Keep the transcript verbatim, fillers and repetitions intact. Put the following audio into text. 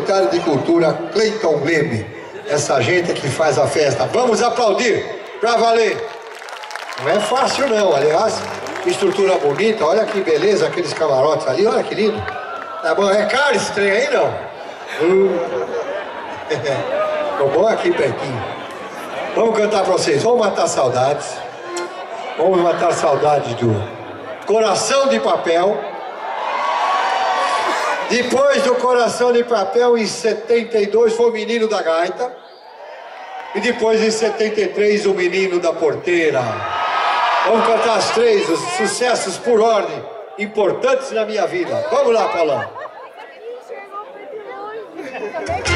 secretário de Cultura, Cleiton Leme. Essa gente que faz a festa. Vamos aplaudir pra valer. Não é fácil não, aliás, estrutura bonita, olha que beleza, aqueles camarotes ali, olha que lindo. Tá bom, é caro esse trem aí, não? Hum. Tô bom aqui pertinho. Vamos cantar pra vocês, vamos matar saudades. Vamos matar saudades do Coração de Papel. Depois do Coração de Papel, em setenta e dois, foi o Menino da Gaita. E depois, em setenta e três, o Menino da Porteira. Vamos cantar as três, os sucessos por ordem, importantes na minha vida. Vamos lá, Paulão.